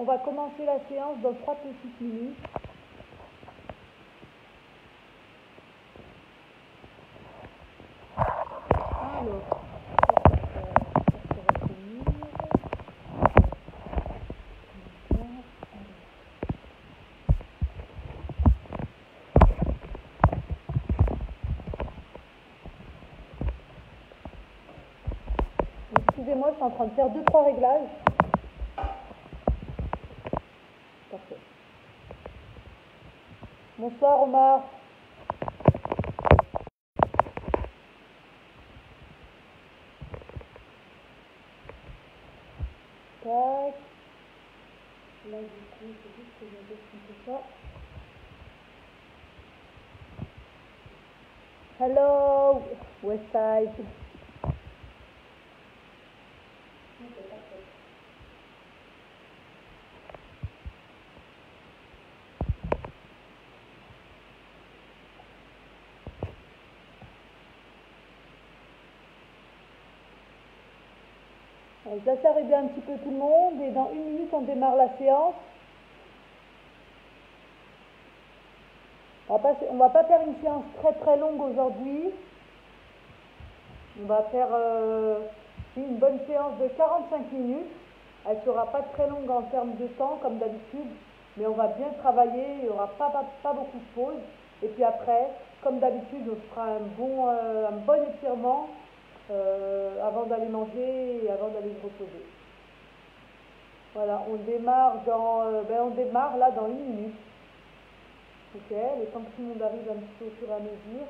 On va commencer la séance dans 3 petites minutes. Alors, ça va finir. Excusez-moi, je suis en train de faire 2-3 réglages. Parfait. Bonsoir Omar. Tac. Là du coup, c'est juste que je vais baisser un peu ça. Hello, Westside. Je laisse arriver un petit peu tout le monde et dans 1 minute on démarre la séance. On va pas faire une séance très longue aujourd'hui. On va faire une bonne séance de 45 minutes. Elle ne sera pas très longue en termes de temps comme d'habitude, mais on va bien travailler, il n'y aura pas beaucoup de pauses. Et puis après, comme d'habitude, on fera un bon étirement avant d'aller manger et avant d'aller se reposer. Voilà, on démarre là dans 1 minute. Ok, le temps que tout le monde arrive un petit peu au fur et à mesure.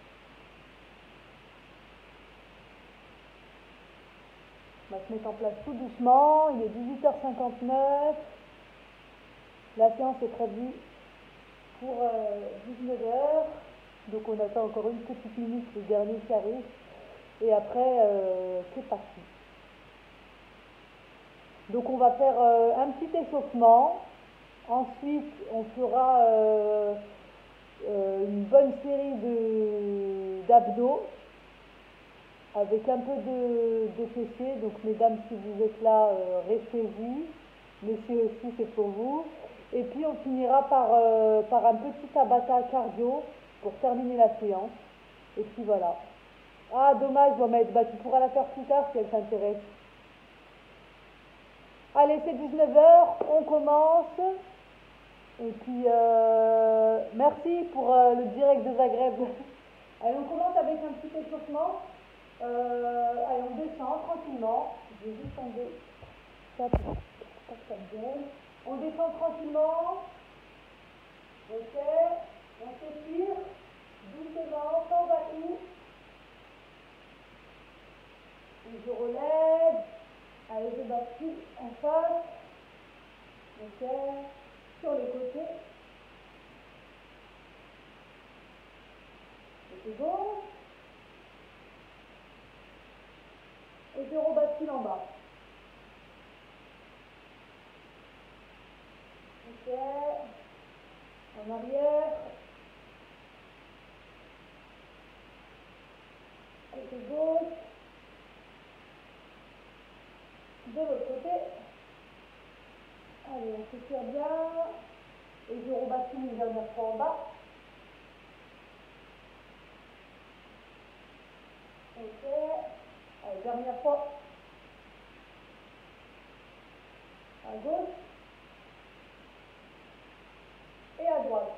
On va se mettre en place tout doucement. Il est 18h59. La séance est prévue pour 19h. Donc on attend encore une petite minute, le dernier qui arrive. Et après, c'est parti. Donc on va faire un petit échauffement. Ensuite, on fera une bonne série d'abdos avec un peu de fessiers. Donc mesdames, si vous êtes là, restez-y. Messieurs aussi, c'est pour vous. Et puis on finira par un petit tabata cardio pour terminer la séance. Et puis voilà. Ah dommage Mohamed, tu pourras la faire plus tard si elle t'intéresse. Allez, c'est 19h, on commence. Et puis merci pour le direct de Zagreb. Allez, on commence avec un petit échauffement. Allez, on descend tranquillement. Je vais juste enlever ça pour pas que ça me gêne. On descend tranquillement. Ok. On s'étire doucement, sans à-coups. Et je relève. Allez, je bascule en face. Ok. Sur le côté. Côté gauche. Et je rebascule en bas. Ok. En arrière. Côté gauche. De l'autre côté. Allez, on s'étire bien. Et je rebascule une dernière fois en bas. Ok. Allez, dernière fois. À gauche. Et à droite.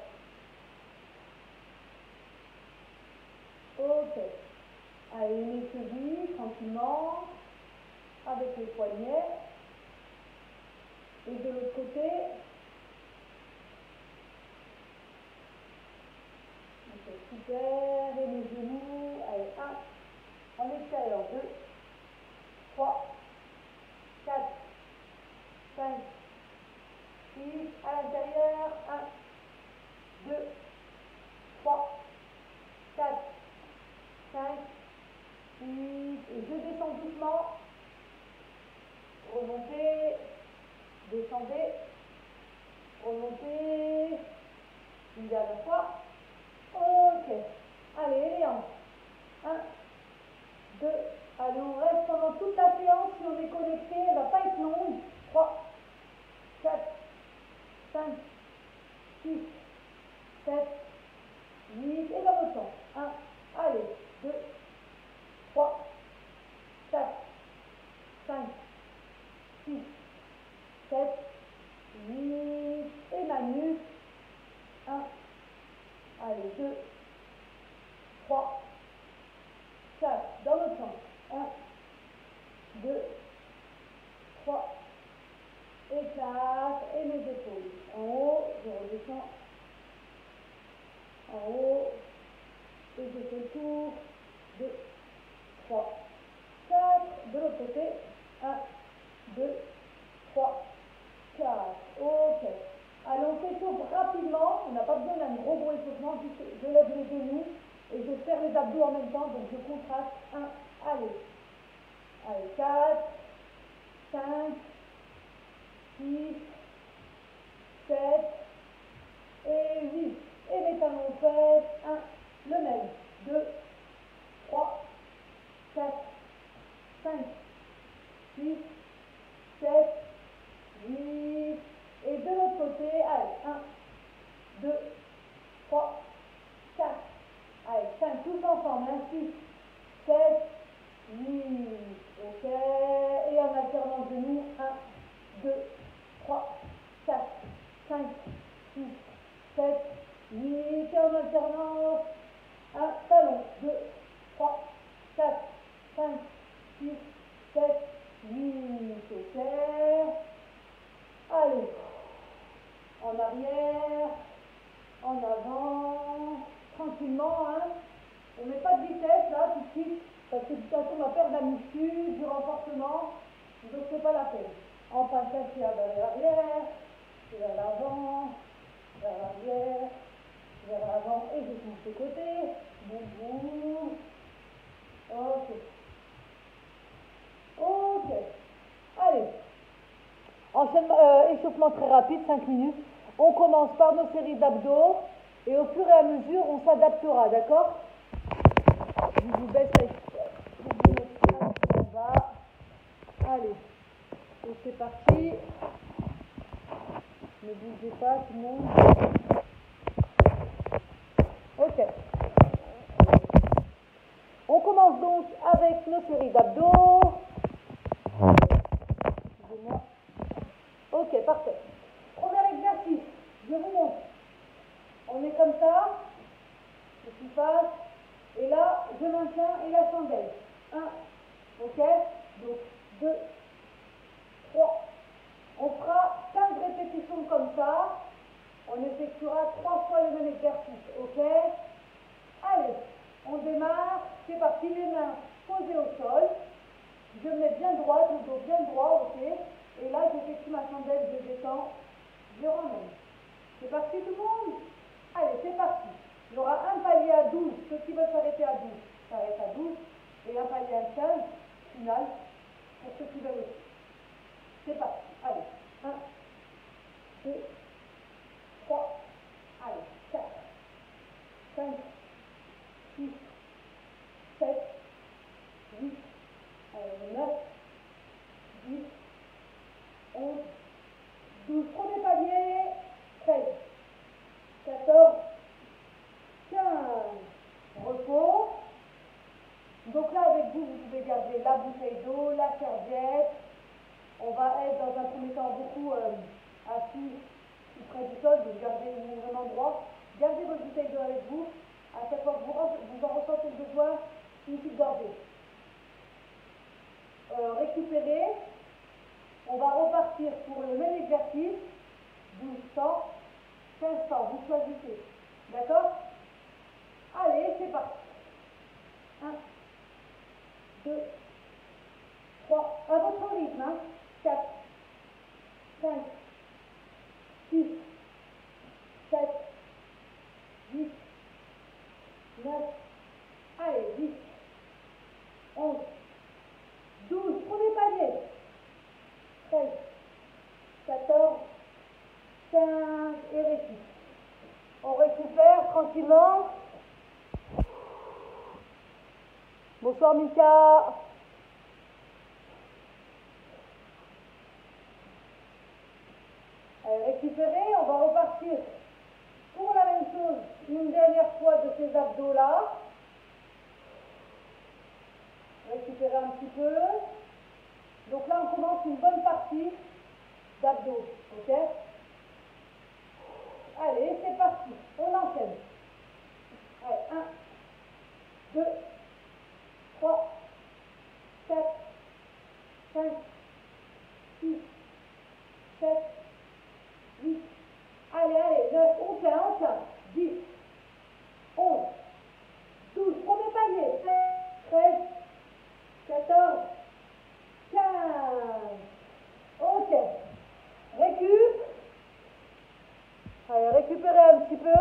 Ok. Allez, les chevilles, tranquillement. Avec les poignets. Et de l'autre côté. Ok, super. Et les genoux. Allez, 1. En extérieur. 2. 3. 4. 5. 6. À l'intérieur. 1. 2. 3. 4. 5. 6. Et je descends doucement. Remontez. Descendez. Remontez. Une dernière fois. Ok. Allez, les hanches. 1, 2. Allez, on reste pendant toute la séance. Si on est connecté, elle ne va pas être longue. 3, 4, 5, 6, 7, 8, et dans le sens. 1, allez, 2, 3, 4, 5, 6, 7, 8, et ma nuque. 1, allez, 2, 3, 4, dans l'autre sens. 1, 2, 3, et 4, et mes épaules. En haut, je redescends. En haut, et je fais le tour. 2, 3, 4, de l'autre côté. 1, 2, 3, 4. Ok. Allez, on s'échauffe rapidement. On n'a pas besoin d'un gros échauffement. Je lève les genoux et je serre les abdos en même temps. Donc je contracte. 1, allez. Allez, 4, 5, 6, 7 et 8. Et les talons aux fesses. 1, le même. 2, 3, 4, 5, 6, 7, 8. Et de l'autre côté, allez, 1, 2, 3, 4. Allez, 5, tous ensemble. 1, 6, 7, 8. Ok. Et en alternant genoux. 1, 2, 3, 4, 5, 6, 7, 8. Et en alternance. Un talon. 2, 3, 4, 5, 6, 7, 8. Ok. Allez. En arrière. En avant. Tranquillement. Hein. On ne met pas de vitesse là tout de suite. Parce que de toute façon on va perdre la muscu, du renforcement. Donc c'est pas la peine. En passant vers l'arrière, vers l'avant, vers l'arrière, vers l'avant et je touche de côté. Boum. Ok. Ok. Allez. Échauffement très rapide, 5 minutes. On commence par nos séries d'abdos et au fur et à mesure, on s'adaptera, d'accord? Je vous baisse en bas. Allez. Et c'est parti. Ne bougez pas, tout le monde. Ok. On commence donc avec nos séries d'abdos. Excusez-moi. Ok, parfait. Premier exercice, je vous montre. On est comme ça, je suis face, et là, je maintiens et la chandelle. 1, ok, donc 2, 3. On fera 15 répétitions comme ça. On effectuera 3 fois le même exercice, ok? Allez, on démarre. C'est parti, les mains posées au sol. Je me mets bien droit, le dos bien droit, ok? Et là, j'effectue ma chandelle, je descends, je ramène. C'est parti tout le monde? Allez, c'est parti. Il y aura un palier à 12. Ceux qui veulent s'arrêter à 12, s'arrêtent à 12. Et un palier à 15, final, pour ceux qui veulent aussi. C'est parti. Allez, 1, 2, 3, allez, 4, 5, 6, 7, 8, allez, 9, 10, 11, 12. Premier palier, 13, 14, 15. Repos. Donc là, avec vous, vous pouvez garder la bouteille d'eau, la serviette. On va être dans un premier temps beaucoup assis tout près du sol, donc gardez un endroit. Gardez votre bouteille d'eau avec vous. À chaque fois que vous en ressentez le besoin, une petite gorgée. Récupérez. On va repartir pour le même exercice. 12 temps, 15 temps. Vous choisissez. D'accord? Allez, c'est parti. 1, 2, 3. À votre rythme. Hein? 4, 5, 6, 7, 8, 9, allez, 10, 11, 12, premier palier, 13, 14, 15, et récupère. On récupère tranquillement. Bonsoir Mika. d'abdos là. Récupérer un petit peu. Donc là, on commence une bonne partie d'abdos. Ok? Allez, c'est parti. On enchaîne. Allez, 1, 2, 3, 4, 5, 6, 7, 8. Allez, allez, 9, on tient. 10, 11, 12, premier palier. 13, 14, 15. Ok. Récup. Allez, récupérez un petit peu.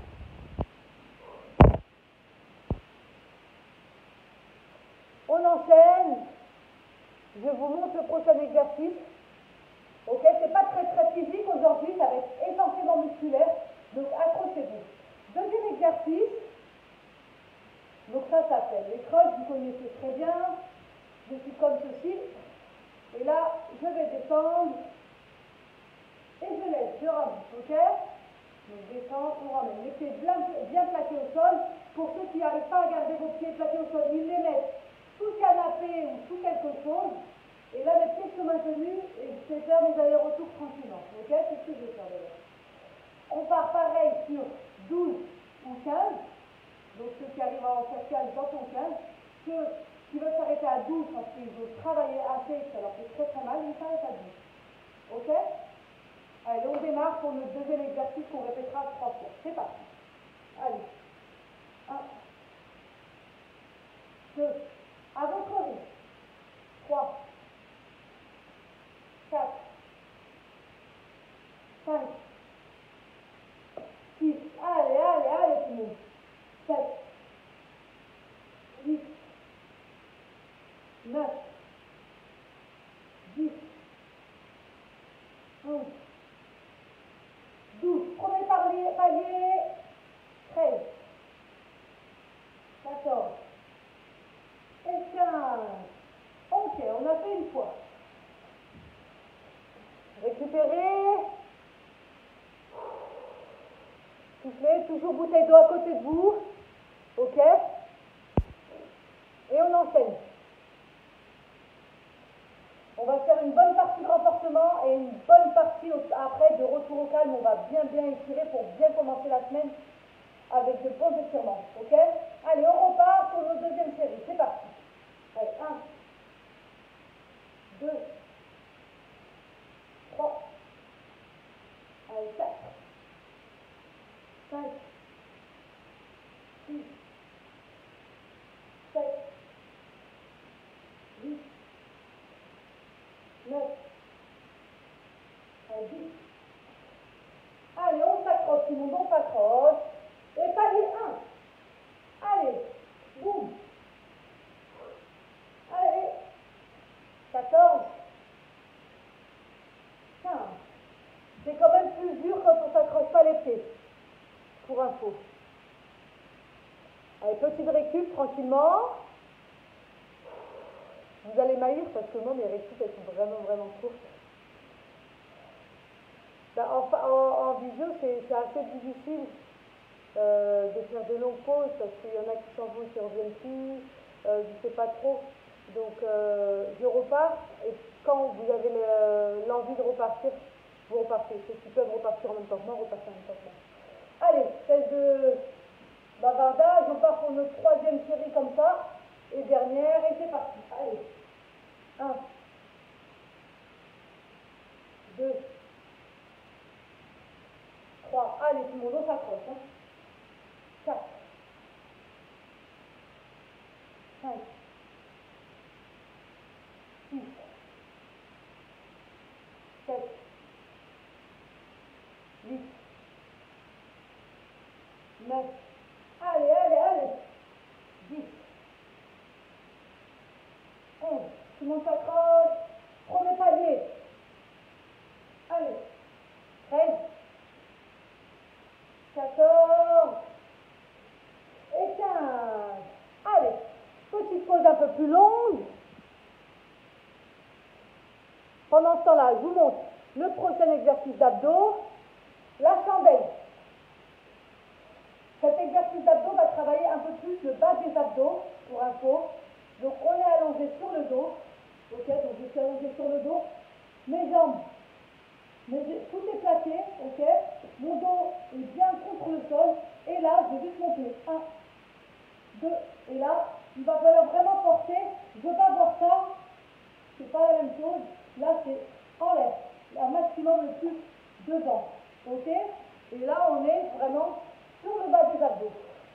On enchaîne. Je vous montre le prochain exercice. Ok, c'est pas très physique aujourd'hui, ça va être essentiellement musculaire. Donc accrochez-vous. Deuxième exercice. Donc ça fait les crunchs, vous connaissez très bien. Je suis comme ceci. Et là, je vais descendre. Et je laisse, je ramène. Ok? Donc descends, on ramène. Les pieds bien plaqués au sol. Pour ceux qui n'arrivent pas à garder vos pieds plaqués au sol, ils les mettent sous le canapé ou sous quelque chose. Et là, les pieds sont maintenus et c'est faire des allers-retours tranquillement. Ok? C'est ce que je vais faire d'ailleurs. On part pareil sur 12 ou 15. Donc ceux qui arrivent à en faire 15 dans ton 15. Ceux qui veulent s'arrêter à 12 parce qu'ils veulent travailler assez, ça leur fait très mal, ils s'arrêtent à 12. Ok? Allez, on démarre pour le deuxième exercice qu'on répétera 3 fois. C'est parti. Allez. 1, 2, à votre rythme. 3, 4, 5, 6, allez, tout le monde. 7, 8, 9, 10, 11, 12. Premier palier, 13, 14 et 15. Ok, on a fait une fois. Récupérez. Soufflez, toujours bouteille d'eau à côté de vous. Ok? Et on enseigne. On va faire une bonne partie de renforcement et une bonne partie après de retour au calme. On va bien étirer pour bien commencer la semaine avec de bons étirements. Ok? Allez, on repart pour notre deuxième série. C'est parti. Allez, 1, 2, 3, allez, 4, 5, 6, 7, 8, 9, allez, 10. Allez, on s'accroche, tout le monde, on s'accroche. Et palier 1. Allez, boum. Allez, 14, 15. C'est quand même plus dur quand on ne s'accroche pas les pieds, pour info. Allez, petite récup tranquillement. Vous allez m'haïr parce que moi, mes récup, elles sont vraiment courtes. En visio, c'est assez difficile de faire de longues pauses parce qu'il y en a qui s'en vont et qui ne reviennent plus. Je ne sais pas trop. Donc, je repars et quand vous avez l'envie de repartir, vous repartez. Ceux qui peuvent repartir en même temps que moi, repartez en même temps que moi. Allez, celle de bavardage, on part pour notre troisième série comme ça. Et dernière, et c'est parti. Allez. 1, 2, 3. Allez, tout le monde, on s'accroche. Hein. 4, 5, 6, 7, 8, 9. Allez. 10, 11. Tout le monde s'accroche. Premier palier. Allez. 13, 14 et 15. Allez. Petite pause un peu plus longue. Pendant ce temps-là, je vous montre le prochain exercice d'abdos, la chandelle. Cet exercice d'abdos va travailler un peu plus le bas des abdos, pour info. Donc on est allongé sur le dos. Ok, donc je suis allongé sur le dos. Mes jambes, tout est plaqué, ok. Mon dos est bien contre le sol. Et là, je vais juste monter. 1, 2, et là, il va falloir vraiment porter. Je ne veux pas voir ça. C'est pas la même chose. Là, c'est en l'air. Un maximum le plus devant. Ok. Et là, on est vraiment sur le bas des abdos.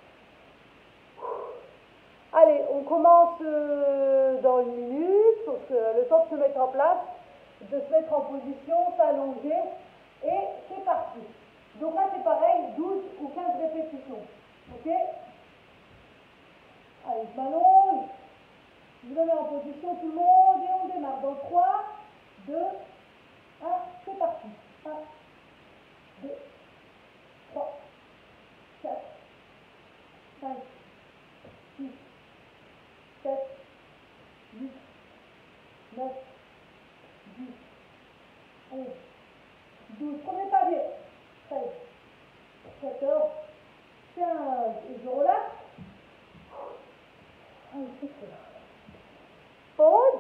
Allez, on commence dans une minute, pour que le temps de se mettre en place, de se mettre en position, s'allonger, et c'est parti. Donc là, c'est pareil, 12 ou 15 répétitions. Ok? Allez, je m'allonge, je me mets en position, tout le monde, et on démarre. Dans 3, 2, 1, c'est parti. 1, 2, 3, 4, 5, 6, 7, 8, 9, 10, 11, 12, premier palier, 13, 14, 15, et je relâche. Allez, c'est ça. Pause.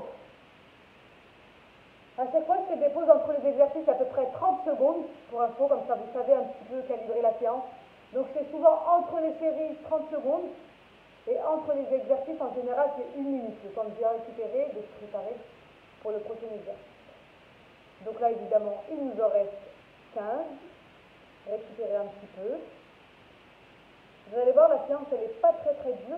À chaque fois, je fais des pauses entre les exercices à peu près 30 secondes, pour info, comme ça vous savez un petit peu calibrer la séance. Donc c'est souvent entre les séries 30 secondes, et entre les exercices, en général, c'est 1 minute, le temps de bien récupérer, de se préparer pour le prochain exercice. Donc là, évidemment, il nous en reste 15. Récupérer un petit peu. Vous allez voir, la séance, elle n'est pas très très dure.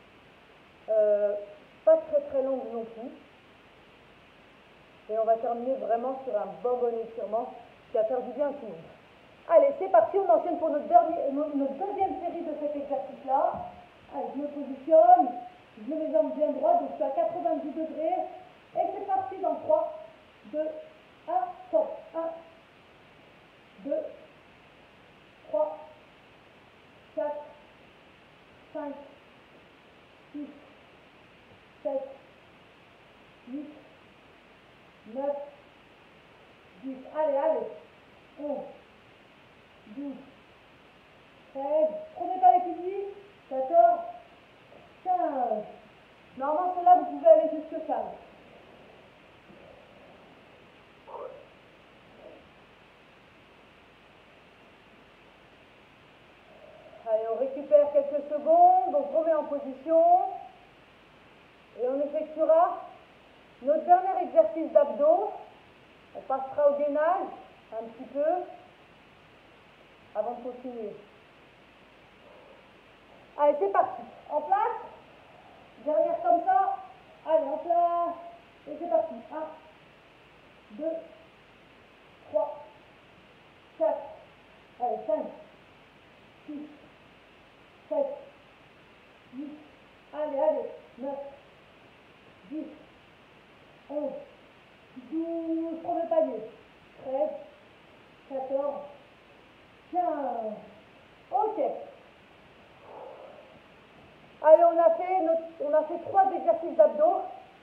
Pas très très longue non plus. Et on va terminer vraiment sur un bon étirement qui va faire du bien à tout le monde. Allez, c'est parti, on enchaîne pour notre deuxième série de cet exercice-là. Allez, je me positionne, je mets mes jambes bien droites, donc je suis à 90 degrés. Et c'est parti dans 3, 2, 1, stop. 1, 2, 3, 4, 5, 6, 7, 8, 9, 10. Allez, allez. 11, 12, 13. Prenez pas les petits. 14, 15. Normalement, c'est là vous pouvez aller jusque 15. Allez, on récupère quelques secondes. On se remet en position. Et on effectuera notre dernier exercice d'abdos. On passera au gainage un petit peu avant de continuer. Allez, c'est parti. En place. Derrière comme ça. Allez, en place. Et c'est parti. 1, 2, 3, 4. Allez, 5, 6, 7, 8. Allez, allez. 9, 10, 11, 12. Premier palier. 13, 14, 15. Ok. Allez, on a fait 3 exercices d'abdos.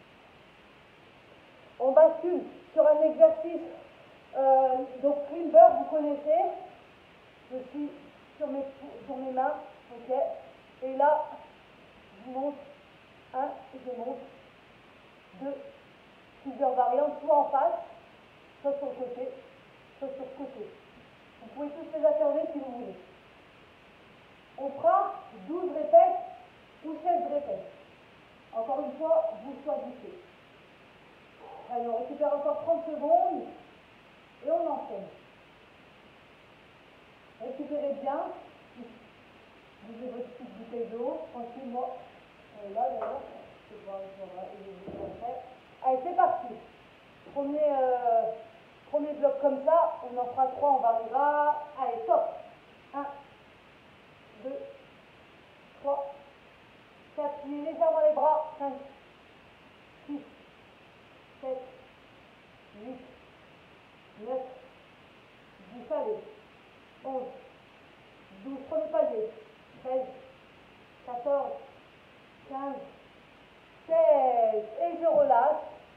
On bascule sur un exercice, donc Climber, vous connaissez. Je suis sur mes mains, ok. Et là, je monte 1, je monte 2, plusieurs variantes, soit en face, soit sur le côté, soit sur le côté. Vous pouvez tous les alterner si vous voulez. On fera 12 répètes ou 16 répètes. Encore une fois, vous choisissez. Allez, on récupère encore 30 secondes et on enchaîne. Récupérez bien. Vous avez votre petite bouteille d'eau. Tranquillement. Là, d'ailleurs. Allez, c'est parti. Premier bloc comme ça. On en fera 3, on variera. Allez, top. 1, 2, 3, 4. Pliez légèrement les bras. 5, 6, 7, 8, 9, 10, allez, 11, 12, premier palier, 13, 14, 15, 16, et je relâche.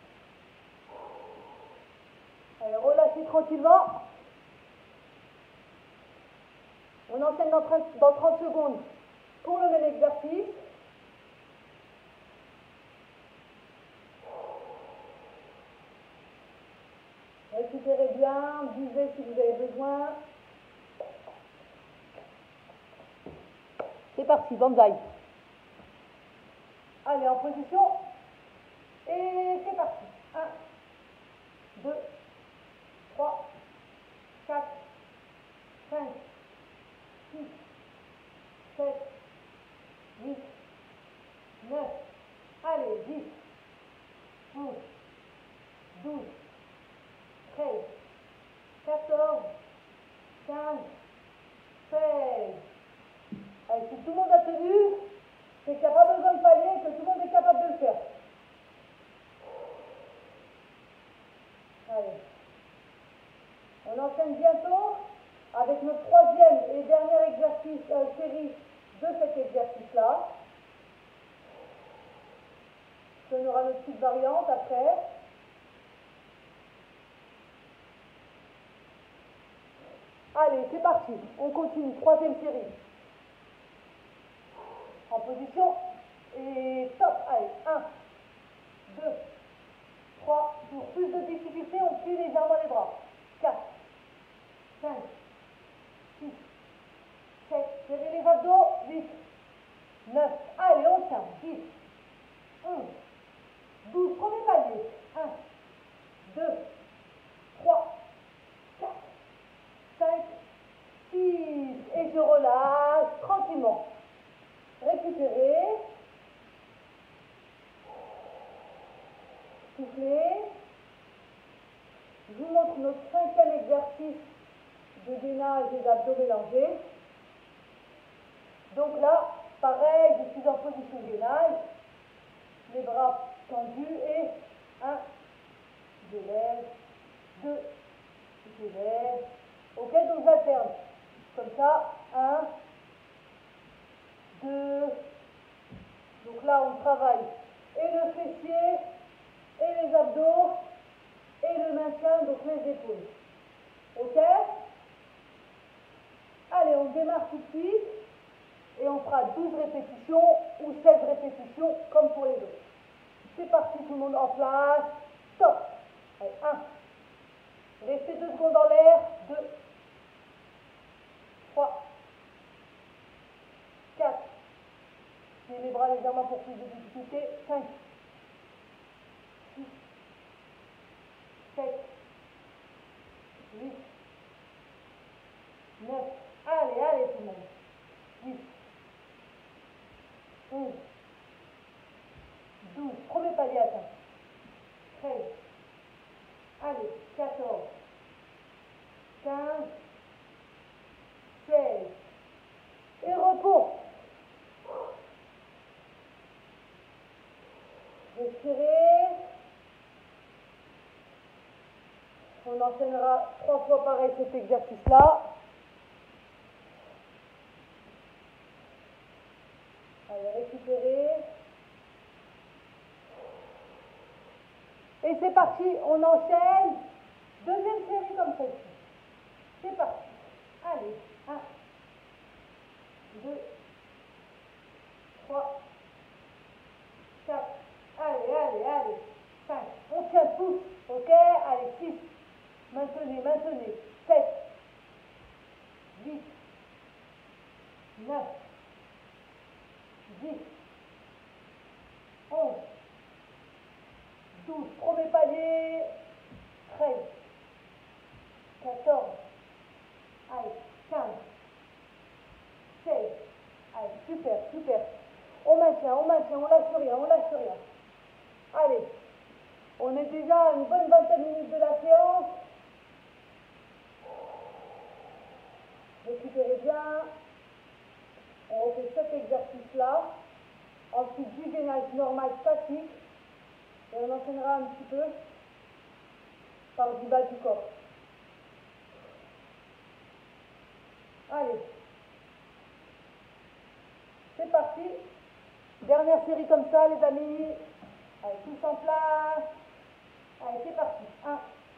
Allez, relâchez tranquillement. On enchaîne dans 30 secondes Pour le même exercice, récupérez bien, buvez si vous avez besoin. C'est parti, banzai. Allez, en position. Et c'est parti. 1, 2, 3, 4, 5, 6, 7, 8, 9. Allez, 10, 11, 12, 13, 14, 15, 16. Allez, si tout le monde a tenu, c'est qu'il n'y a pas besoin de palier, que tout le monde est capable de le faire. Allez. On enchaîne bientôt avec notre troisième et dernier exercice, série de cet exercice-là. On aura notre petite variante après. Allez, c'est parti. On continue. Troisième série. En position. Et stop. Allez, 1, 2, 3. Pour plus de difficulté, on plie légèrement les bras. 4, 5, 6, 7. Serrez les abdos. 8, 9. Allez, on tient. 10, 11, 12. Premier palier. 1, 2, 3, 4, 5, 6. Et je relâche tranquillement. Récupérez. Soufflez. Je vous montre notre cinquième exercice de gainage et d'abdos mélangés. Donc là, pareil, je suis en position de gainage. Les bras tendus et 1, je lève, 2, je lève. Ok, donc j'alterne. Comme ça, 1, 2. Donc là, on travaille et le fessier, et les abdos, et le maintien, donc les épaules. Ok? Allez, on démarre tout de suite. Et on fera 12 répétitions ou 16 répétitions comme pour les autres. C'est parti, tout le monde en place. Stop. Allez, 1. Restez 2 secondes en l'air. 2. 3. 4. Pliez les bras légèrement pour plus de difficulté. 5. 6. 7. 8. 9. Allez, allez tout le monde. 10. 11, 12, premier palier atteint. 13, allez, 14, 15, 16, et repos. Respirez. On enchaînera 3 fois pareil cet exercice-là. Allez, récupérez. Et c'est parti, on enchaîne. Deuxième série comme celle-ci. C'est parti. Allez, 1, 2, 3, 4. Allez, allez, allez. 5. On tient tous. Ok? Allez, 6. Maintenez, maintenez. 7, 8, 9. 10, 11, 12, premier palier, 13, 14, allez, 15, 16, allez, super, super. On maintient, on lâche rien, on lâche rien. Allez, on est déjà à une bonne vingtaine de minutes de la séance. Récupérez bien. On refait cet exercice-là. Ensuite, du gainage normal statique. Et on enchaînera un petit peu par du bas du corps. Allez. C'est parti. Dernière série comme ça, les amis. Allez, tous en place. Allez, c'est parti. 1,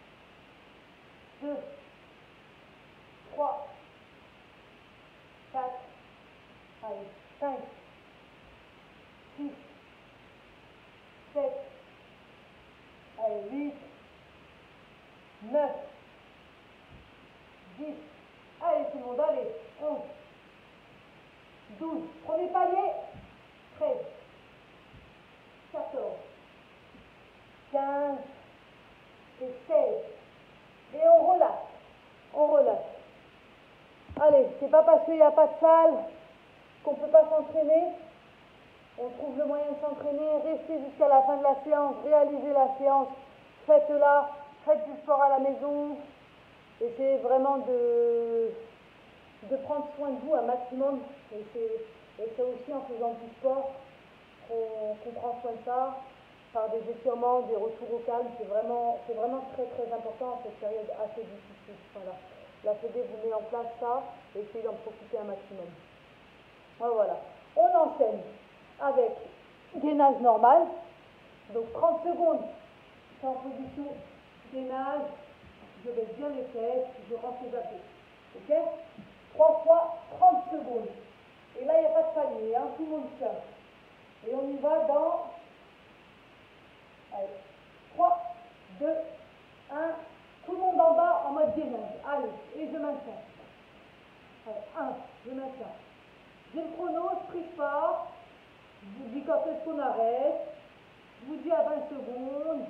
2, 3, 4. Allez, 5, 6, 7, allez, 8, 9, 10, allez tout le monde, allez, 11, 12, premier palier, 13, 14, 15 et 16, et on relâche, on relâche. Allez, c'est pas parce qu'il n'y a pas de salle qu'on ne peut pas s'entraîner. On trouve le moyen de s'entraîner, restez jusqu'à la fin de la séance, réalisez la séance, faites-la, faites du sport à la maison. Essayez vraiment de prendre soin de vous un maximum. Et c'est aussi en faisant du sport qu'on prend soin de ça, par des étirements, des retours au calme. C'est vraiment très très important en cette période assez difficile. Voilà. La FED vous met en place ça, et essayez d'en profiter un maximum. Voilà. On enseigne avec gainage normal. Donc 30 secondes, c'est en position gainage. Je baisse bien les fesses, je rentre les abdos. Ok? 3 fois 30 secondes. Et là, il n'y a pas de palier, hein, tout le monde tient. Et on y va dans... Allez, 3, 2, 1. Tout le monde en bas en mode gainage. Allez, et je maintiens. Allez, 1, je maintiens. J'ai le chrono, je ne triche pas. Je vous dis quand est-ce qu'on arrête. Je vous dis à 20 secondes.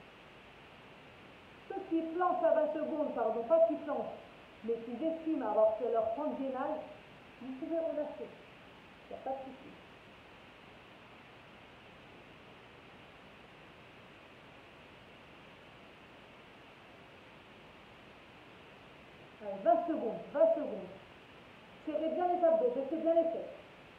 Ceux qui planchent à 20 secondes, pardon, pas qui planchent, mais qui estiment avoir fait leur temps de gainage, vous pouvez relâcher. Il n'y a pas de souci. Allez, 20 secondes, 20 secondes. Serrez bien les abdos, baissez bien les fesses.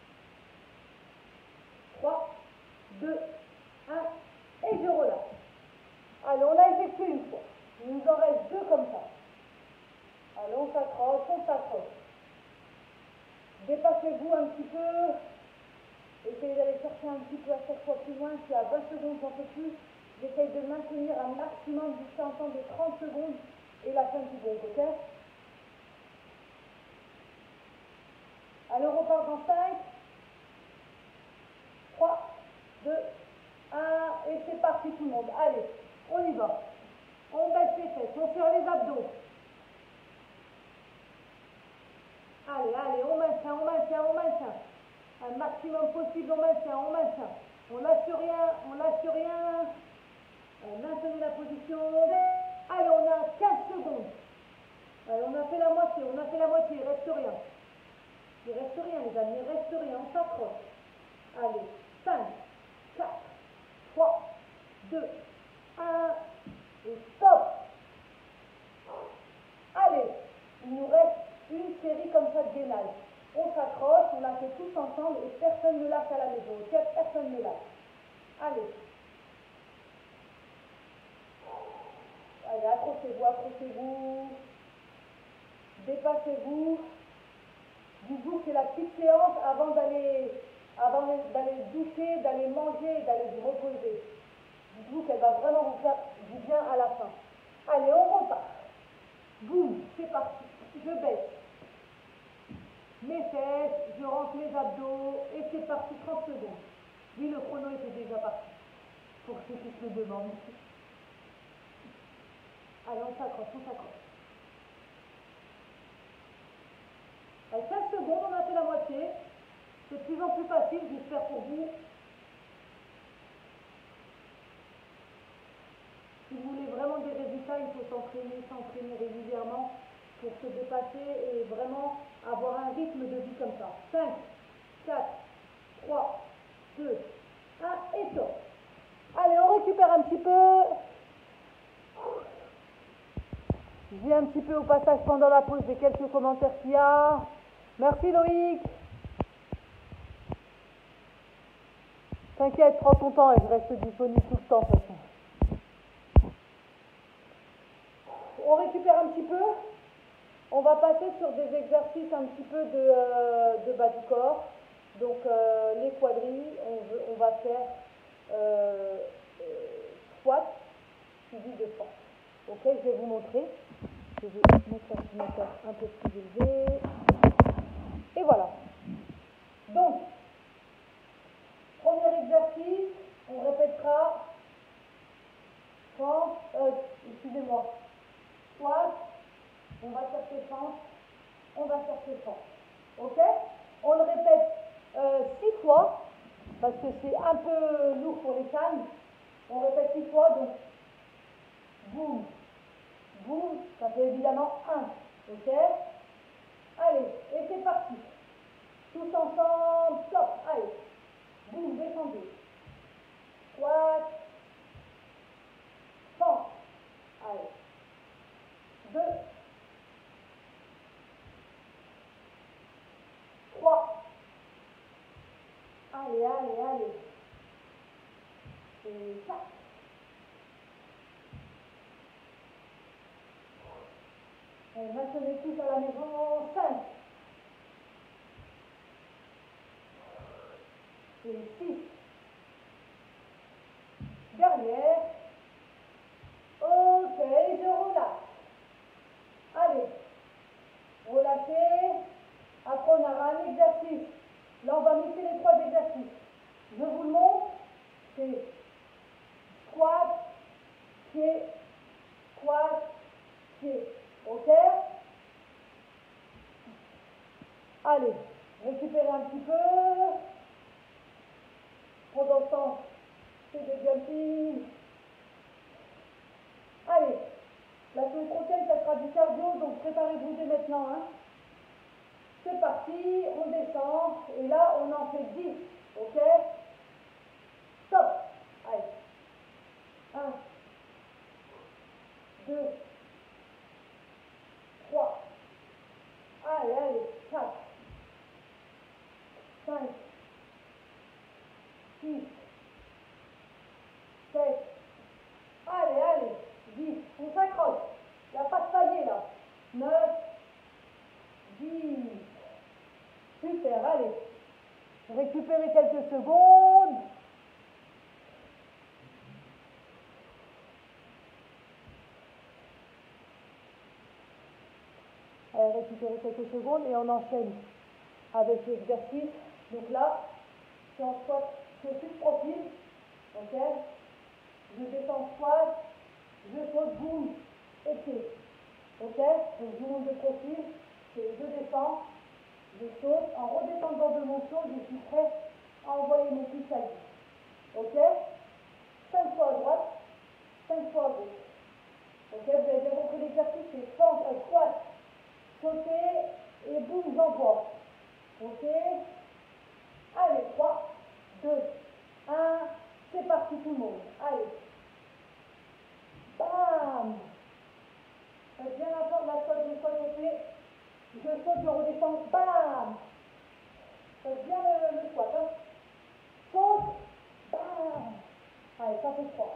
3, 2, 1, et je relâche. Allez, on a effectué une fois. Il nous en reste 2 comme ça. Allez, on s'accroche, on s'accroche. Dépassez-vous un petit peu. Essayez d'aller chercher un petit peu à chaque fois plus loin. Si à 20 secondes, j'en fais plus. J'essaye de maintenir un maximum jusqu'à un temps de 30 secondes et la fin du bon, ok? Allez, on repart dans 5, 3, 2, 1, et c'est parti tout le monde. Allez, on y va. On baisse les fesses, on serre les abdos. Allez, allez, on maintient, on maintient, on maintient. Un maximum possible, on maintient, on maintient. On lâche rien, on lâche rien. Maintenez la position. Allez, on a 15 secondes. Allez, on a fait la moitié, il reste rien. Il reste rien, les amis, il reste rien, on s'accroche. Allez, 5, 4, 3, 2, 1, et stop. Allez, il nous reste une série comme ça de gainage. On s'accroche, on la fait tous ensemble et personne ne lâche à la maison, ok? Personne ne lâche. Allez. Allez, accrochez-vous, accrochez-vous. Dépassez-vous. Dites-vous que c'est la petite séance avant d'aller doucher, d'aller manger, d'aller vous reposer. Dites-vous qu'elle va vraiment vous faire du bien à la fin. Allez, on repart. Boum, c'est parti. Je baisse mes fesses, je rentre les abdos et c'est parti, 30 secondes. Oui, le chrono était déjà parti, pour ceux qui se le demandent. Allez, on s'accroche, on s'accroche. Allez, 5 secondes, on a fait la moitié. C'est de plus en plus facile, j'espère pour vous. Si vous voulez vraiment des résultats, il faut s'entraîner régulièrement pour se dépasser et vraiment avoir un rythme de vie comme ça. 5, 4, 3, 2, 1 et top. Allez, on récupère un petit peu. Je dis un petit peu au passage pendant la pause des quelques commentaires qu'il y a. Merci Loïc. T'inquiète, prends ton temps et je reste disponible tout le temps de toute façon. On récupère un petit peu. On va passer sur des exercices un petit peu de bas du corps. Donc les quadrilles, on va faire squat suivi de force. Ok, je vais vous montrer. Je vais mettre un peu plus élevé. Et voilà. Donc, premier exercice, on répétera, excusez-moi, squat, on va chercher fente, on va chercher fente. Ok? On le répète 6 fois, parce que c'est un peu lourd pour les cannes. On répète 6 fois, donc boum, boum, ça fait évidemment 1. Ok? Allez, et c'est parti. Tous ensemble, stop, allez. Boum, descendez. Squat, fente. Allez. 2, 3. Allez, allez, allez. Et 4. Allez, maintenez tous à la maison. 5. Et 6. Derrière. Ok, je relâche. Allez. Relâchez. Après, on aura un exercice. Là, on va mixer les 3 exercices. Je vous le montre. C'est squat, pied, squat, pied. Ok? Allez, récupérez un petit peu. Pendant ce temps, c'est des jumping. Allez, la semaine prochaine, ça sera du cardio, donc préparez-vous dès maintenant. Hein. C'est parti, on descend, et là, on en fait 10. Ok? Stop. Allez. 1, 2, 3. Allez, allez. 4, 5, 6, 7. Allez, allez. 10. On s'accroche. Il n'y a pas de palier là. 9, 10. Super, allez. Récupérez quelques secondes. Allez, récupérez quelques secondes et on enchaîne avec l'exercice. Donc là, si on squat, je suis de profil. Ok? Je descends squat, je saute, boum, et pied. Ok? Donc je monte de profil, je descends, je saute. En redescendant de mon saut, je suis prêt à envoyer mon pouce à gauche. Ok? 5 fois à droite, 5 fois à gauche. Ok? Vous avez bien compris l'exercice, c'est squat, sauter et boum, j'envoie. Ok? Allez, 3, 2, 1, c'est parti tout le monde. Allez. Bam! Faites bien la forme, la saute, je saute, ok? Je saute, je redescends, bam! Faites bien le squat, hein? Saute, bam! Allez, ça fait 3.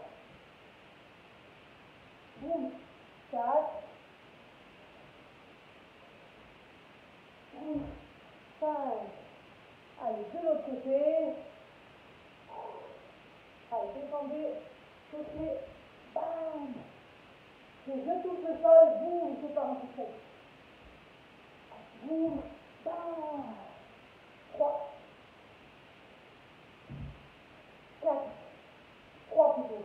Boum, 4. Boum, 5. Allez, de l'autre côté. Allez, descendez, sautez, bam! Je touche le sol, boum, je pars en poussette. Boum, bam! 3, 4, 3 plutôt.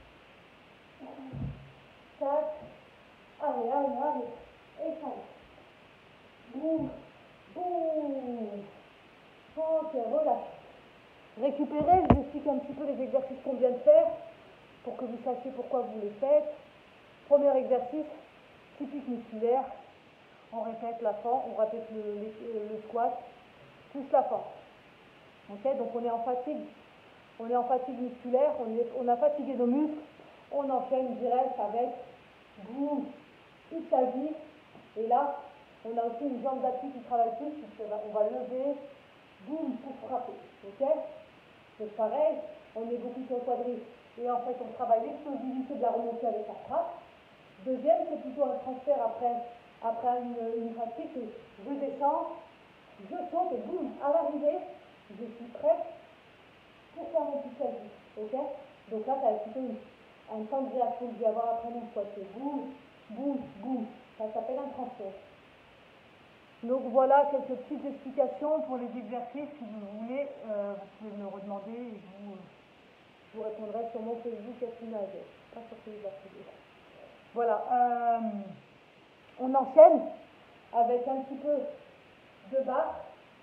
4, allez, allez, allez, et 5. Boum, boum. Ok, relâche. Récupérez, je vous explique un petit peu les exercices qu'on vient de faire pour que vous sachiez pourquoi vous les faites. Premier exercice, typique musculaire. On répète la fente, on répète le squat, plus la fente. Ok, donc on est en fatigue. On est en fatigue musculaire, on a fatigué nos muscles, on enchaîne direct avec boum, toute sa vie. Et là, on a aussi une jambe d'appui qui travaille plus, puisqu'on va lever, boum, pour frapper. Ok? C'est pareil, on est beaucoup sur le quadril. Et en fait, on travaille l'explosivité de la remontée avec la frappe. Deuxième, c'est plutôt un transfert après une fatigue, c'est je descends, je saute et boum, à l'arrivée, je suis prête pour faire mon petit selfie. Ok? Donc là, ça va être plutôt un temps de réaction que je vais avoir après mon squat. C'est boum, boum, boum. Ça s'appelle un transfert. Donc voilà quelques petites explications pour les exercices. Si vous voulez, vous pouvez me le redemander et je vous répondrai sur mon Facebook Katrina Adès, pas sur Facebook. Voilà, on enchaîne avec un petit peu de barre.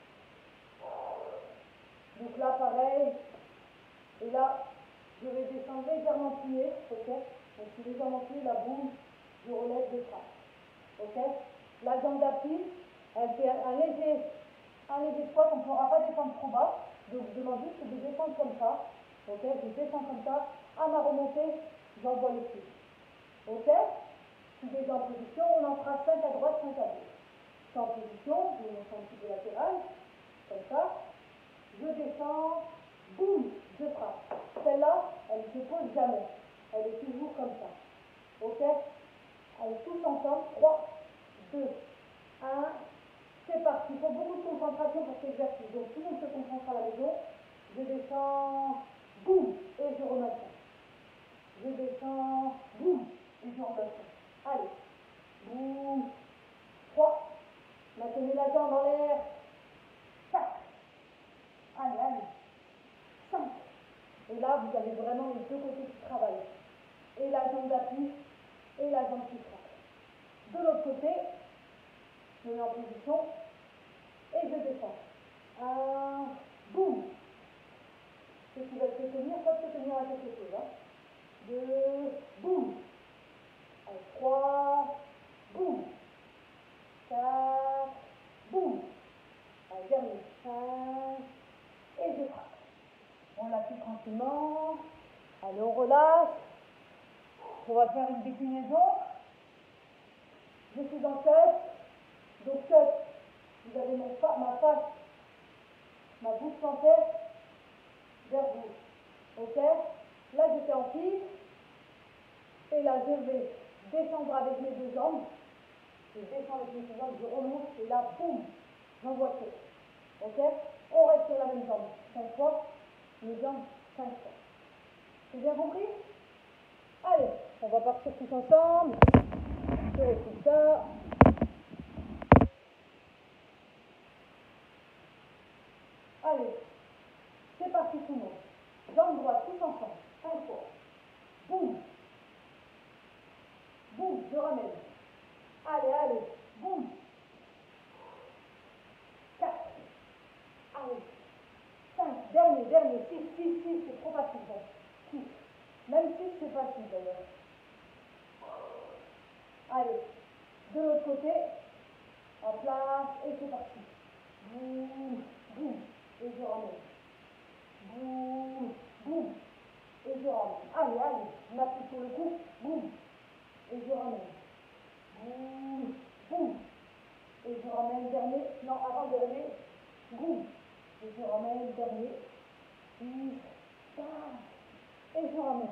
Donc là, pareil. Et là, je vais descendre légèrement plié, ok? Donc je suis légèrement plié, la boum, je relève de trace, ok? La jambe d'appui, elle fait un léger squat, on ne pourra pas descendre trop bas. Donc je demande juste de descendre comme ça, ok? Je descends comme ça, à ma remontée, j'envoie le pied, ok? Je suis déjà en position, on en fera 5 à droite, 5 à gauche. Je suis en position, je vais monter un petit peu latéral, comme ça. Je descends, boum, je frappe. Celle-là, elle ne se pose jamais. Elle est toujours comme ça. Ok? Allez, tous ensemble. 3, 2, 1. C'est parti. Il faut beaucoup de concentration pour cet exercice. Donc, tout le monde se concentre à la maison. Je descends, boum, et je remonte. Je descends, boum, et je remonte. Allez, boum. 3. Maintenez la jambe en l'air. 4. Allez, allez. 5. Et là, vous avez vraiment les deux côtés qui travaillent. Et la jambe d'appui, et la jambe qui frappe. De l'autre côté, je me mets en position, et je descends. 1, boum. Ceux qui veulent se tenir, peuvent se tenir à quelque chose. Hein. 2, boum. Allez, 3, boum. 4, boum. Allez, dernier. 5, et je frappe. On l'appuie tranquillement. Allez, on relâche. On va faire une déclinaison. Je suis en cut. Donc cut, vous avez ma face, ma bouche plantaire vers vous. Ok? Là, j'étais en pile. Et là, je vais descendre avec mes deux jambes. Je descends avec mes deux jambes, je remonte. Et là, boum, j'envoie tout. Ok? On reste sur la même jambe. 5 fois. Les jambes, 5 fois. C'est bien compris? Allez, on va partir tous ensemble. Je fais tout ça. Allez, c'est parti tout le monde. Jambe droite, tous ensemble. 5 fois. Boum. Boum, je ramène. Allez, allez. Boum. 4. Allez. 5. Dernier. 6, c'est trop facile. 6. Même 6, c'est facile d'ailleurs. Allez. De l'autre côté. En place. Et c'est parti. Boum. Boum. Et je ramène. Boum. Boum. Et je ramène. Allez. Je m'appuie sur le cou. Boum. Et je ramène. Boum. Boum. Et je ramène dernier. Non, avant-dernier. Boum. Et je ramène dernier. 6, 5. Et je ramène.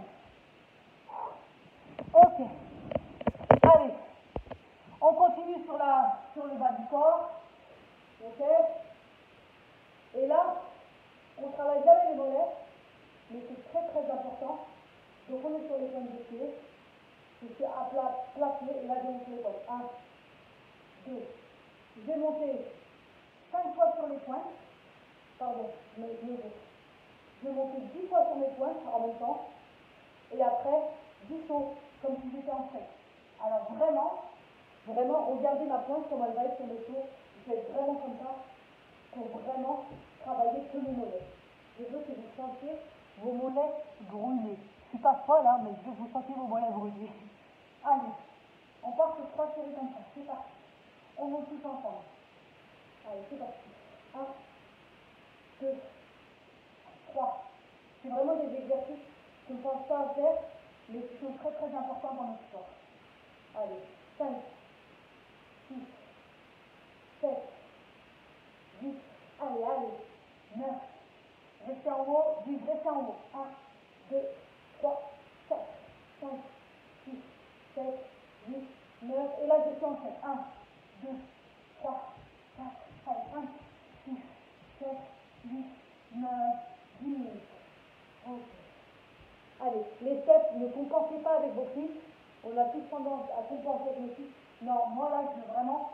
Ok. Allez. On continue sur le bas du corps. Ok. Et là, on ne travaille jamais les mollets. Mais c'est très très important. Donc on est sur les pointes de pied. Je suis à plat, plaqué. Et là, je monte les pointes. 1, 2. Je vais monter 5 fois sur les pointes. Pardon, je vais monter 10 fois sur mes pointes en même temps. Et après, 10 sauts, comme si j'étais en fait. Alors vraiment, regardez ma pointe comme elle va être sur mes sauts. Je vais être vraiment comme ça pour vraiment travailler que les mollets. Je veux que vous sentiez vos mollets brûlés. Je ne suis pas folle, hein, mais je veux que vous sentiez vos mollets brûlés. Allez, on part sur 3 séries comme ça. C'est parti. On monte tous ensemble. Allez, c'est parti. 1, 2, 3. C'est vraiment des exercices qu'on ne pense pas à faire, mais qui sont très très importants dans notre sport. Allez, 5, 6, 7, 8, allez, 9. Restez en haut, 10, restez en haut. 1, 2, 3, 4, 5, 6, 7, 8, 9. Et là, je suis en 7. 1, 2, 3, 4, allez, 5, 6, 7, 8, 9, 10 minutes. Ok. Allez, les steps, ne compensez pas avec vos cuisses. On a tous tendance à compenser avec nos cuisses. Non, moi là, je veux vraiment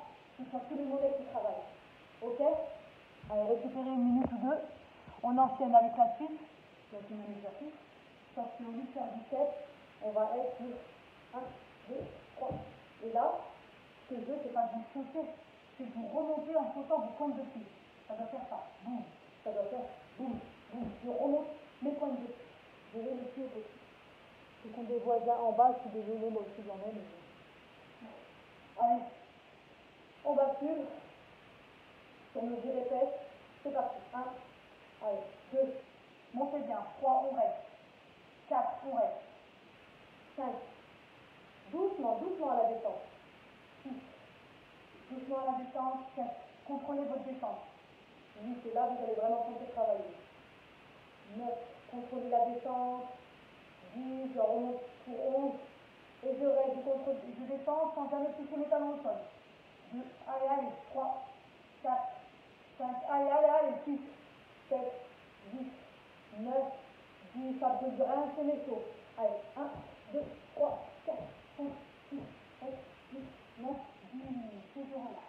ce soit tous les mollets qui travaillent. Ok? Allez, récupérez une minute ou deux. On enchaîne avec la suite. Donc, un exercice. Sauf que au lieu de faire 17, on va être sur 1, 2, 3. Et là, ce que je veux, c'est pas que vous sautez, c'est que vous remontez en sautant vos pointes de pied. Ça doit faire ça. Boum. Ça doit faire boum, boum. Je remonte mes pointes de pied. Je vais le pied au dessus. Ce sont des voisins en bas, je suis désolée, moi aussi j'en ai. Allez, on va suivre. On me dit répète. C'est parti. 1, allez, 2, montez bien. 3, on reste. 4, on reste. 5, doucement, doucement à la descente. 6, doucement à la descente. 7, contrôlez votre descente. 8, et là vous allez vraiment compter travailler. 9, contrôlez la descente. 10, je remonte pour 11. Et je reste, je descends sans jamais toucher mes talons au sol. 2, allez, allez, 3, 4, 5, allez, allez, allez, 6, 7, 8, 9, 10, ça peut rien, c'est les sauts. Allez, 1, 2, 3, 4, 5, 6, 7, 8, 9, 10, toujours là.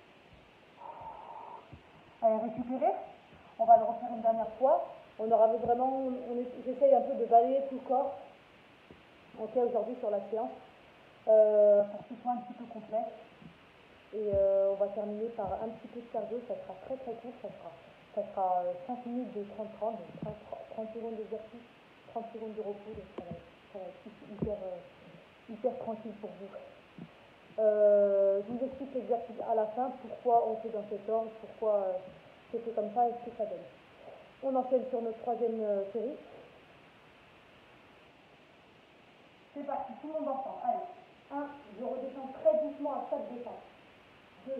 Allez, récupérez. On va le refaire une dernière fois. On aura vraiment, j'essaye un peu de balayer tout le corps. Ok, aujourd'hui sur la séance, pour que ce soit un petit peu complet. Et on va terminer par un petit peu de cardio, ça sera très très court, ça sera 5 minutes de 30-30, donc 30 secondes d'exercice, 30 secondes de repos, donc ça va être hyper tranquille pour vous. Je vous explique l'exercice à la fin, pourquoi on fait dans cet ordre, pourquoi c'est fait comme ça et ce que ça donne. On enchaîne sur notre troisième série. C'est parti, tout le monde ensemble. Allez, 1, je redescends très doucement à chaque descente. 2,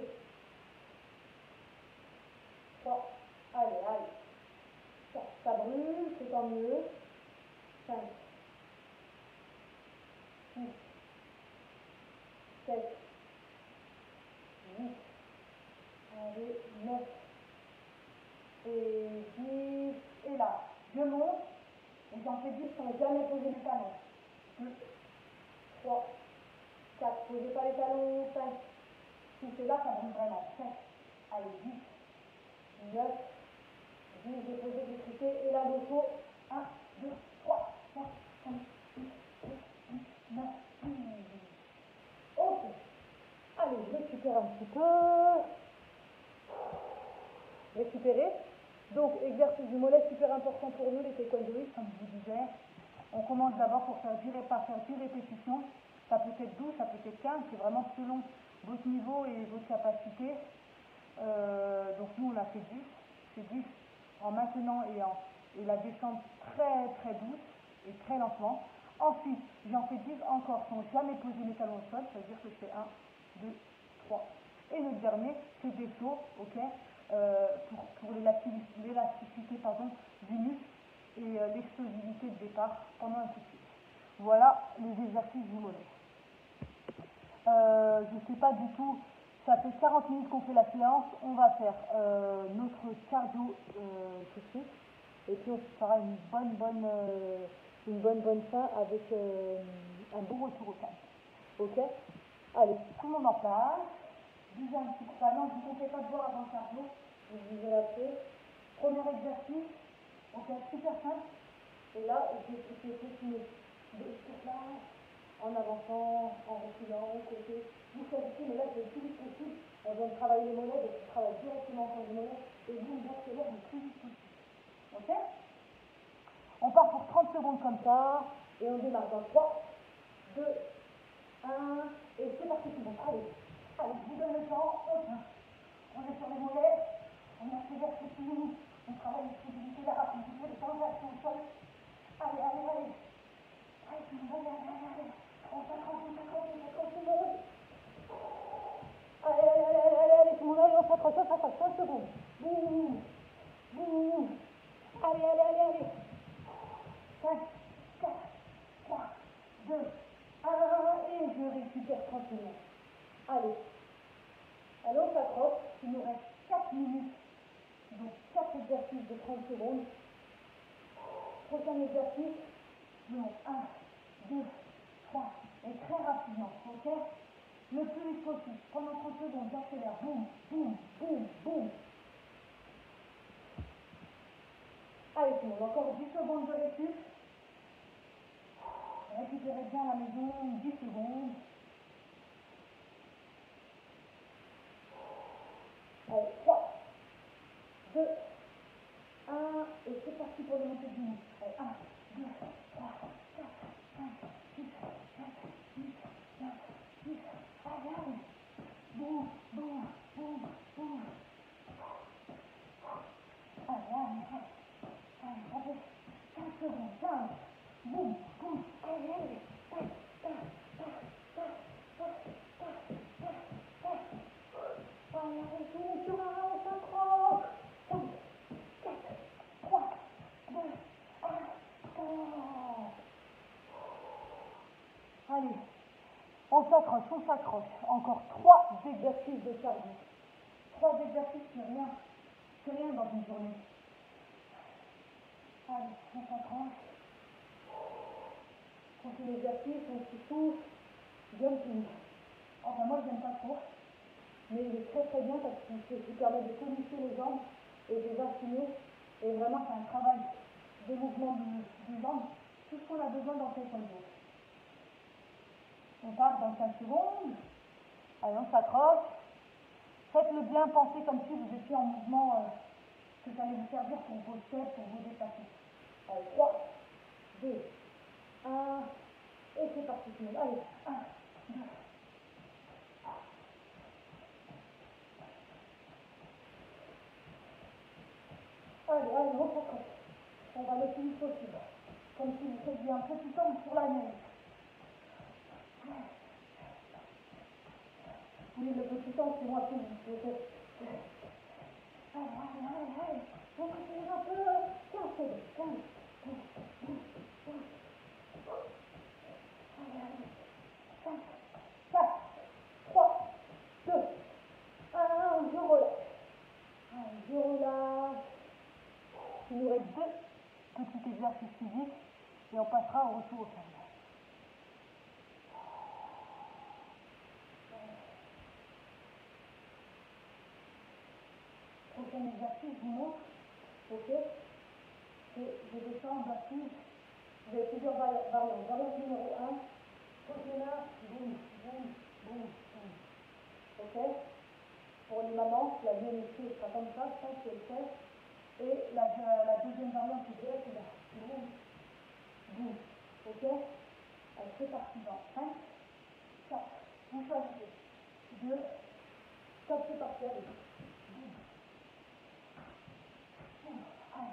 3, allez, allez. 4, ça brûle, c'est tant mieux. 5, 6, 7, 8, allez, 9, et 10, et là, je monte, et j'en fais 10 sans jamais poser les talons. 2, 3, 4, posez pas les talons, 5, 6, et là, ça brûle vraiment. 7, allez, 10, 9, 10, j'ai posé des triquets, et là, le saut, 1, 2, 3, 4, 5, 6, 7, 8, 9, 10. Ok. Allez, je récupère un petit peu. Récupérer. Donc, exercice du mollet super important pour nous, les taekwondoïstes, comme je vous disais. On commence d'abord par faire 10 répétitions. Ça peut être 12, ça peut être 15, c'est vraiment selon votre niveau et votre capacité. Donc, nous, on a fait 10. C'est 10 en maintenant et la descente très très douce et très lentement. Ensuite, j'en fais 10 encore sans jamais poser mes talons au sol, c'est-à-dire que je fais 1, 2, 3. Et le dernier, c'est des sauts, ok, pour l'élasticité du muscle et l'explosivité de départ pendant un coup de pied. Voilà les exercices du mollet. Je ne sais pas du tout, ça fait 40 minutes qu'on fait la séance, on va faire notre cardio tout de suite, et puis on fera une bonne fin avec un bon retour au calme. Ok? Allez, tout le monde en place. Déjà un petit coup, non, je ne vous fais pas de boire avant le cardio, je vous ai appris. Premier exercice, ok, super simple, et là, je vais continuer de là, en avançant, en reculant, au côté. Vous choisissez, mais là, c'est le plus vite possible. On vient de travailler les mollets, donc je travaille directement sur les mollets, et vous accélérez le plus vite possible. Ok? On part pour 30 secondes comme ça, et on démarre dans 3, 2, 1, et c'est parti tout le monde. Allez, allez, je vous donne le temps, on est sur les mollets, on accélère ce petit minutes, on travaille l'explosivité, la rapidité, les temps d'action au sol. Allez, allez, allez. Allez, tout le monde, allez. On s'accroche, tout le monde. Allez, tout le monde, allez, on s'accroche, 5 secondes. Boum, boum. Allez. 5, 4, 3, 2, 1, et je récupère tranquillement. Allez, on s'accroche, il nous reste 4 minutes, donc 4 exercices de 30 secondes. Prochain exercice, donc 1, 2, 3, et très rapidement, ok? le plus vite possible. Pendant 30 secondes, j'accélère. Boum, boum, boum, boum. Allez, tout le monde, encore 10 secondes de récup. Récupérez bien la maison, 10 secondes. Allez, 3, 2, 1, et c'est parti pour les montées de genoux. Allez, 1, 2, 3, 4, 5, 6, 7, 8, 9, 10. Allez, allez. Boum, boum, boum, boum. Allez, allez, allez. Allez, 15 secondes, 15. Boum, boum. Allez, allez. Tac, tac, tac, tac, tac, tac, tac, tac. Allez, retourne sur un rang, on s'accroche. 5, 4, 3, 2, 1, stop. Allez, on s'accroche. Encore 3 exercices de cardio. 3 exercices, c'est rien dans une journée. Allez, on s'accroche. On fait l'exercice, on se souffle, jumping. Enfin, moi, je n'aime pas trop, mais il est très très bien parce qu'il permet de tonifier les jambes et de les affiner. Et vraiment, c'est un travail de mouvement des jambes, tout ce qu'on a besoin dans taekwondo. On part dans 5 secondes. Allez, on s'accroche. Faites-le bien, pensez comme si vous étiez en mouvement, que ça allait vous servir pour vos steps, pour vous déplacer. Allez, 3, 2, 1, et c'est parti tout le monde. Allez, 1, 2. Allez, on s'accroche. On va le plus vite possible. Comme si vous faisiez un petit temps sur la neige. Oui, le petit temps, c'est moi qui vous fais. Allez. On continue un peu. 15 secondes. 15. Allez. 5, 4, 3, 2, 1, je relâche. Allez, je relâche. Il nous reste 2 petits exercices physiques et on passera au retour au calme. Prochain exercice, je vous montre. Ok. Je descends, bascule. Vous avez plusieurs variantes. Variante numéro 1. Côté là, boum, boum, boum, boum. Ok. Pour les mamans, la mienne ici sera comme ça, je pense qu'elle fait. Et la deuxième variante, c'est direct là. Boum, boum. Ok. Allez, c'est parti dans 5, 4, vous choisissez. 2, stop, c'est parti, allez. Boum. Boum. Allez.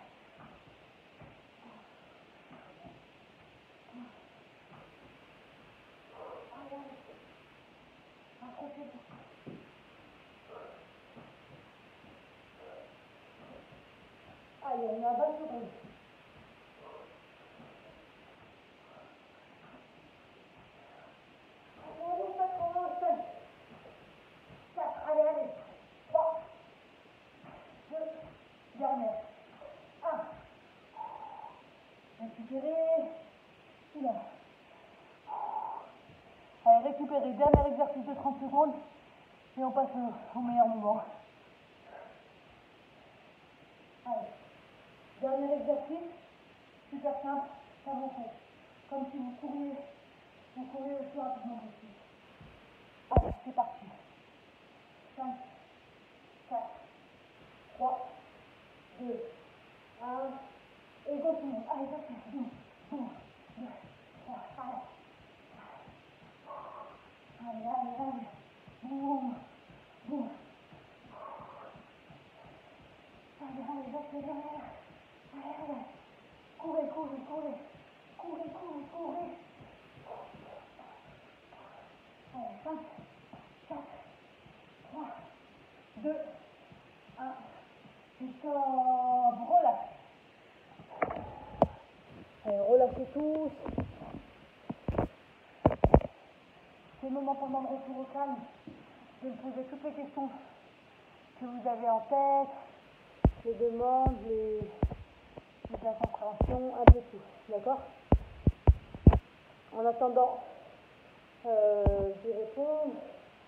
Allez. Accrochez-vous. Allez, on est à 20 secondes. Allez, 5, 4, allez, 3, 2, dernière. 1. Récupérez. Oula. Allez, récupérez. Dernier exercice de 30 secondes. Et on passe au meilleur moment. Allez. Dernier exercice. Super simple. Ça vous fait. Comme si vous couriez le plus rapidement possible. Allez, c'est parti. 5, 4, 3, 2, 1. Et continue. Allez, continue. Boum, boum, 2, 3. Allez. Boum, boum. Allez, j'accélère. Allez. Courez. Allez, 5, 4, 3, 2, 1. Et stop. Relâchez. Allez, relâchez tous. C'est le moment pendant le retour au calme de me poser toutes les questions que vous avez en tête, les demandes, les incompréhensions, un peu tout. D'accord? En attendant, je vais répondre.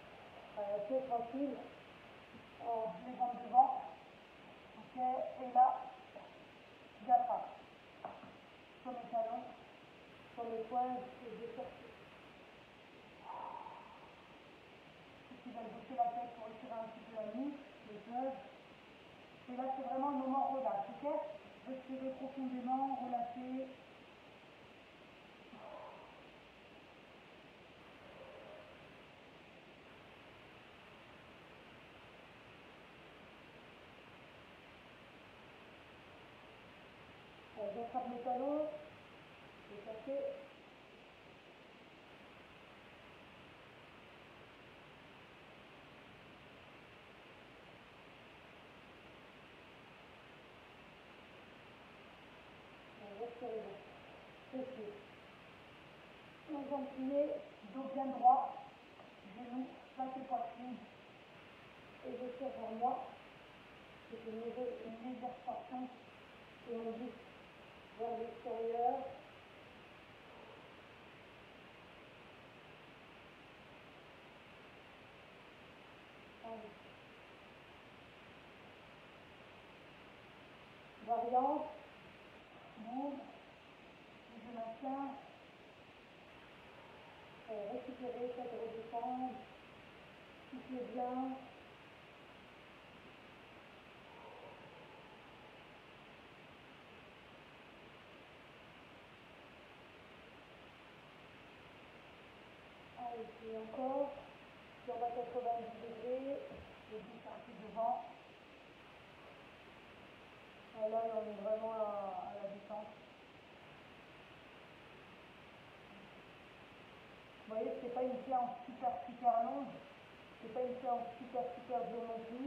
pied tranquille, les jambes devant. Ok, et là, j'attrape sur mes talons, sur mes poings, et je sortis. Ceux qui veulent baisser la tête pour retirer un petit peu la nuque, les peuvent. Et là, c'est vraiment un moment relax, ok? Respirez profondément, relâchez. J'attrape mes talons, je vais chercher. Respirez bien. Respirez. Mon jambe pliée, dos bien droit, genoux, face et poitrine. Et je tire vers moi. C'est une légère torsion. Et on glisse vers l'extérieur. Variante. Move. Je maintiens. Récupérer, faites redescendre. Soufflez bien. Allez, puis encore. Sur ma 90 degrés. Je dis parti devant. Et là, on est vraiment à la détente. Vous voyez, c'est pas une séance super longue. C'est pas une séance super dure non plus.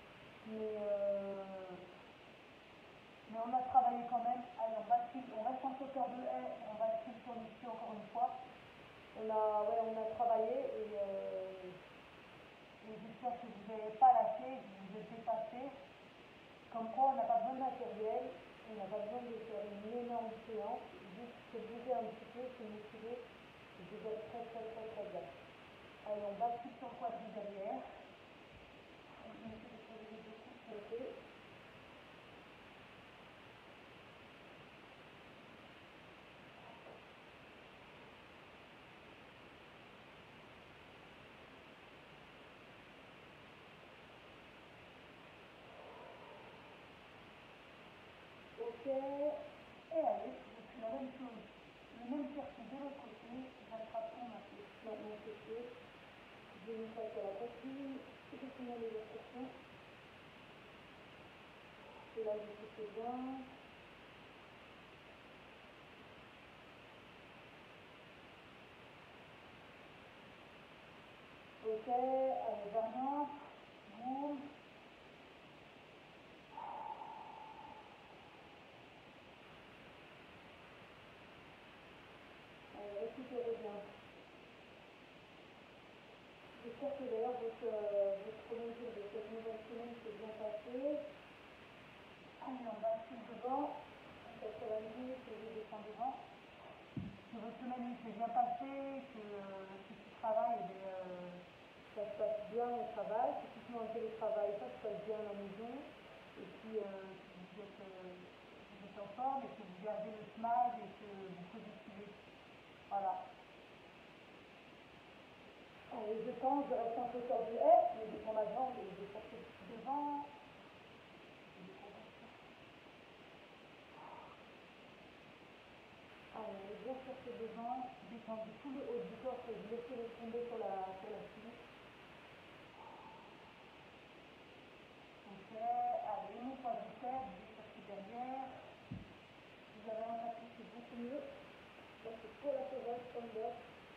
Mais on a travaillé quand même. Allez, on bascule, on reste en sauteur de haie, on bascule sur l'ici encore une fois. On a travaillé et j'espère que vous n'avez pas lâché, que vous vous êtes dépassé. Comme quoi, on n'a pas besoin de matériel, on n'a pas besoin de faire une énorme séance, juste se bouger un petit peu, se motiver, et vous êtes très bien. Allez, on bascule sur le quadri derrière. On met les quadris beaucoup sur le côté. Ok, et allez, je fais la même chose, le même circuit de l'autre côté, j'attrape mon fessier, je me passe à la poitrine, je finis les rotations, et là je fais bien. Ok, allez, variante, boum. Allez, récupérez bien. J'espère que d'ailleurs votre premier jour de cette nouvelle semaine s'est bien passé. Allez, on bascule devant. 90, je descends devant. Que votre semaine s'est bien passée, que si tu travailles, ça se passe bien au travail. Si tu fais un télétravail, ça se passe bien à la maison. Et puis, vous êtes en forme et que vous gardez le smile et que vous positivez. Voilà. Allez, je tente, je reste un peu sur du F, mais je prends ma jambe et je porte devant. Allez, on est bien chercher devant, détendez tout le haut du corps et vous laissez-le tomber sur la cuisse. Ok, allez, mon quadriceps, je cherche derrière. Si vous avez un tapis, c'est beaucoup mieux. Là, c'est pour la thorax, stand-up.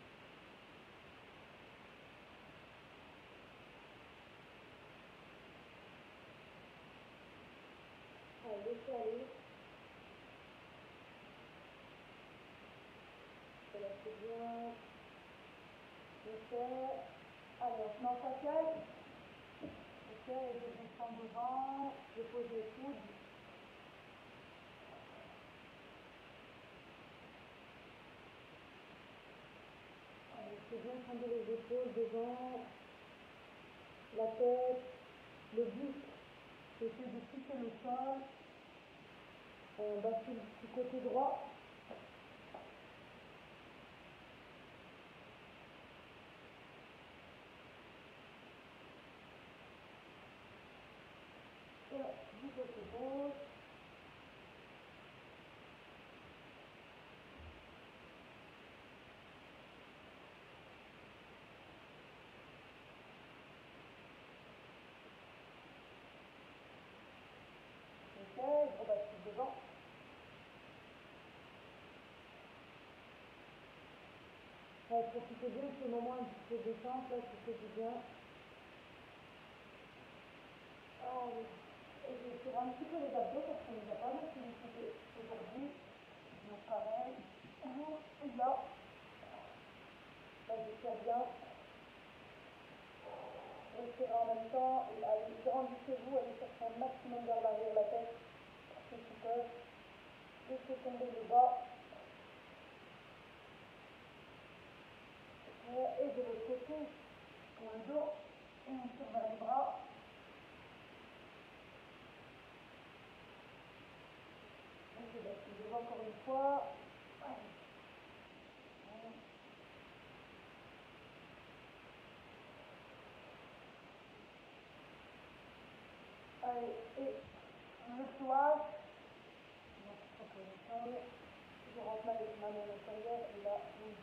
Allez, laissez aller. Voilà, c'est bien. Ok. Allez, on se met en facial. Ok, et je descends devant. Je pose les coudes. Allez, c'est bien prendre les épaules devant. la tête, le buste. J'essaie de toucher le sol. On bascule du côté droit. Et du côté gauche. Ok, je rebascule devant. Ouais, profitez bien de ce moment un petit peu de détente, là, ça fait du bien. Allez. Et je vais tirer un petit peu les abdos parce qu'on les a pas mal sollicités aujourd'hui. Donc pareil, et là, je tire bien. Respirez en même temps, et allez, grandissez-vous, allez chercher un maximum vers l'arrière la tête, pour ceux qui peuvent. Laissez tomber le bas. Et de l'autre côté, pour le dos, et on tire vers les bras. Ok, basculez encore une fois. Allez. Allez, et le psoas. Je rentre ma main à l'intérieur et là,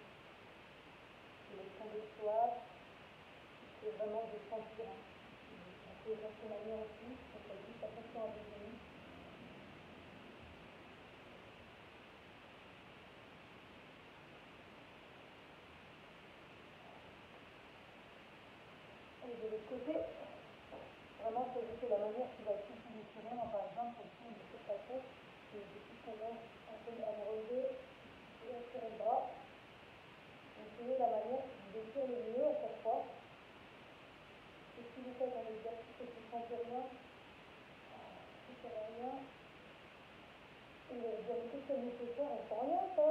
je vais tomber le psoas. C'est vraiment de sentir. On peut rester la main aussi, ça fait juste attention à vos genoux. Et de l'autre côté, vraiment choisissez la manière qui va être plus déchirée. Moi par exemple, au fond de cette tête, je suis quand même un peu à me relever et à tirer le bras. Essayez la manière qui déchire le mieux à chaque fois. Et si vous faites un exercice et que vous ne sentez rien, vous ne faites rien. Et vous avez tout ce nécessaire, on ne sent rien ça.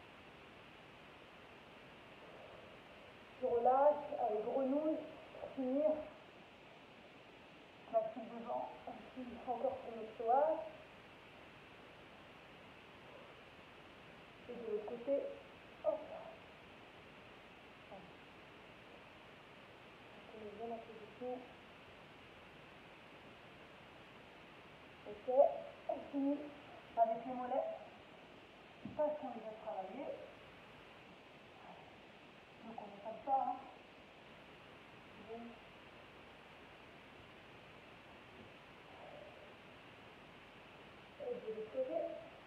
Je relâche, avec grenouille, pour finir. Bascule devant, bascule encore sur le psoas. Et de l'autre côté, hop. On met bien la position. Ok, on finit avec les mollets. Parce qu'on les a travaillés. Donc on est comme ça, hein. Bon. Et de l'autre côté.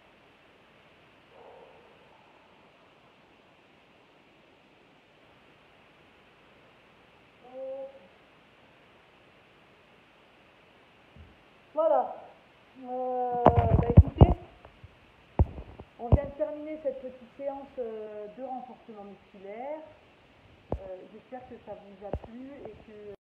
Voilà. Écoutez, on vient de terminer cette petite séance de renforcement musculaire. J'espère que ça vous a plu et que